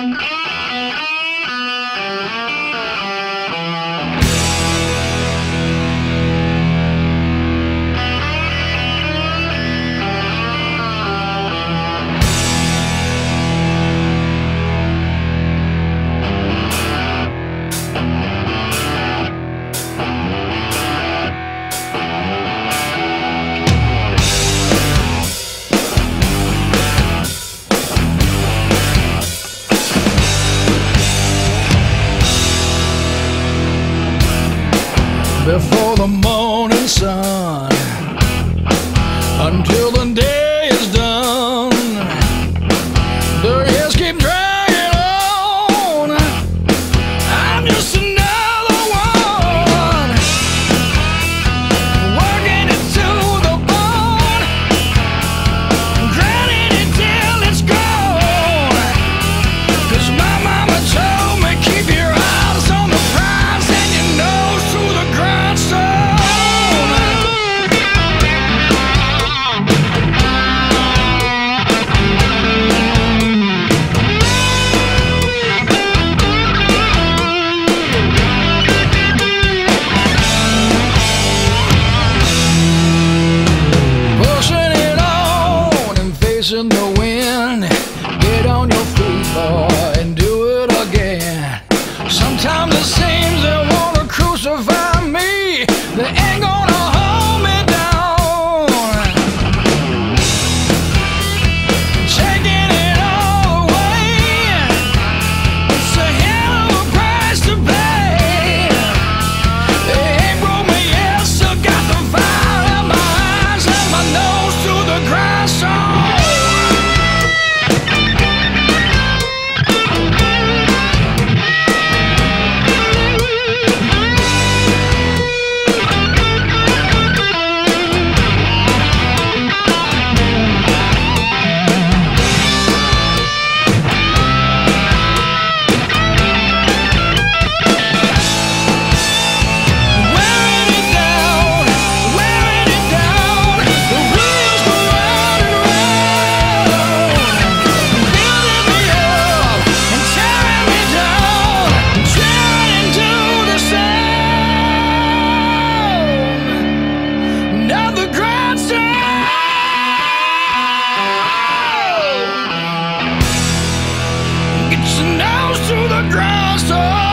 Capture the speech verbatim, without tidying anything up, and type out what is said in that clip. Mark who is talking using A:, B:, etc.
A: Before the morning sun, until the day is done, the years keep dragging on. I'm just another one, working it to the bone, grinding it till it's gone. 'Cause my mama told me keep your eyes on the prize and your nose to the grindstone. Pushing it on and facing the wind. Get on your feet, boy, and do it again. Sometimes it seems they wanna crucify me. They ain't gonna hold me down. Taking it all away, it's a hell of a price to pay. They ain't broke me yet, still got the fire in my eyes and my nose to the grindstone. Wearing it down, wearing it down, the wheels go round and round, building me up and tearing me down, tearing into the sound of the grindstone. Get your nose to the grindstone.